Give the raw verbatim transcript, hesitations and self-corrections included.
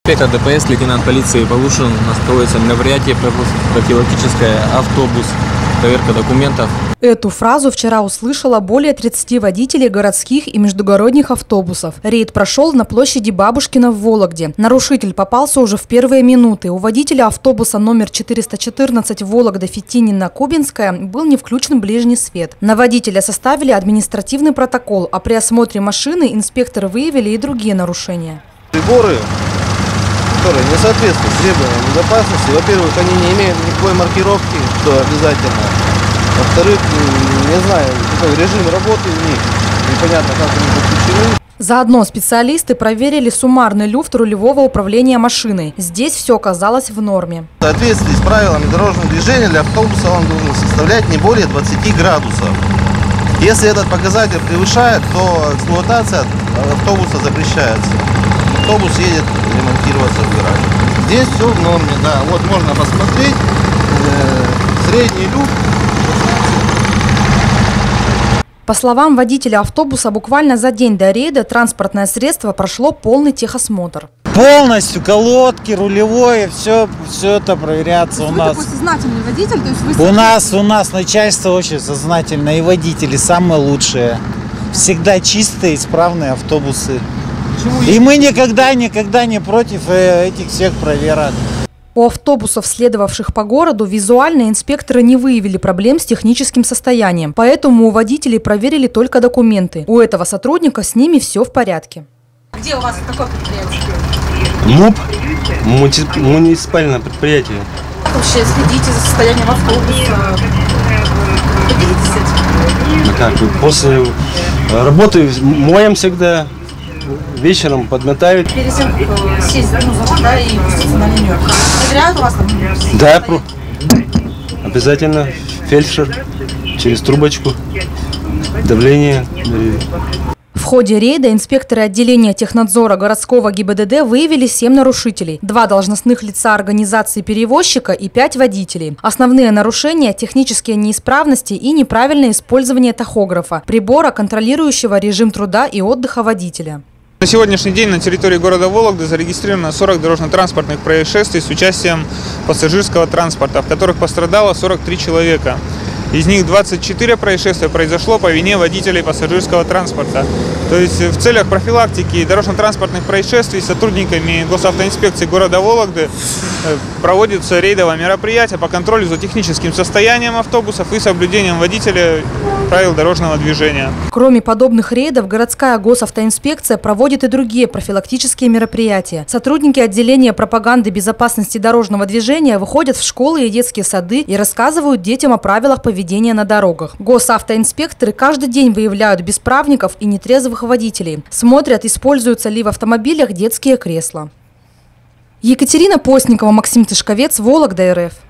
Инспектор ДПС, лейтенант полиции Полушин, у нас проводится мероприятие профилактическое, автобус, проверка документов. Эту фразу вчера услышала более тридцати водителей городских и междугородних автобусов. Рейд прошел на площади Бабушкина в Вологде. Нарушитель попался уже в первые минуты. У водителя автобуса номер четыреста четырнадцать Вологда-Фетинина-Кубинская был не включен ближний свет. На водителя составили административный протокол, а при осмотре машины инспекторы выявили и другие нарушения. Приборы, которые не соответствуют требованиям безопасности, во-первых, они не имеют никакой маркировки, что обязательно. Во-вторых, не знаю, какой режим работы у них, непонятно, как они подключены. Заодно специалисты проверили суммарный люфт рулевого управления машиной. Здесь все оказалось в норме. В соответствии с правилами дорожного движения для автобуса он должен составлять не более двадцати градусов. Если этот показатель превышает, то эксплуатация автобуса запрещается. Автобус едет ремонтироваться в гараж. Здесь все в норме, да. Вот можно посмотреть. Э, средний люфт. По словам водителя автобуса, буквально за день до рейда транспортное средство прошло полный техосмотр. Полностью колодки, рулевое, все, все это проверяется у нас. Вы такой сознательный водитель, то есть вы... У нас, у нас начальство очень сознательное, и водители самые лучшие. Всегда чистые, исправные автобусы. И мы никогда, никогда не против этих всех проверок. У автобусов, следовавших по городу, визуально инспекторы не выявили проблем с техническим состоянием. Поэтому у водителей проверили только документы. У этого сотрудника с ними все в порядке. Где у вас такое предприятие? МУП, муниципальное предприятие. Как вообще следите за состоянием автобуса? Поделитесь этим. Ну как, после работы моем всегда. Вечером подметают. Перед тем, как сесть ну, за руль, да, и пуститься на линию. Проверяют у вас там? Да, про... обязательно. Фельдшер через трубочку. Давление. В ходе рейда инспекторы отделения технадзора городского ГИБДД выявили семь нарушителей. Два должностных лица организации перевозчика и пять водителей. Основные нарушения – технические неисправности и неправильное использование тахографа, прибора, контролирующего режим труда и отдыха водителя. На сегодняшний день на территории города Вологды зарегистрировано сорок дорожно-транспортных происшествий с участием пассажирского транспорта, в которых пострадало сорок три человека. Из них двадцать четыре происшествия произошло по вине водителей пассажирского транспорта. То есть в целях профилактики дорожно-транспортных происшествий сотрудниками госавтоинспекции города Вологды проводится рейдовое мероприятие по контролю за техническим состоянием автобусов и соблюдением водителя правил дорожного движения. Кроме подобных рейдов, городская госавтоинспекция проводит и другие профилактические мероприятия. Сотрудники отделения пропаганды безопасности дорожного движения выходят в школы и детские сады и рассказывают детям о правилах поведения на дорогах. Госавтоинспекторы каждый день выявляют бесправников и нетрезвых водителей. Смотрят, используются ли в автомобилях детские кресла. Екатерина Постникова, Максим Тышковец, Вологда, эр эф.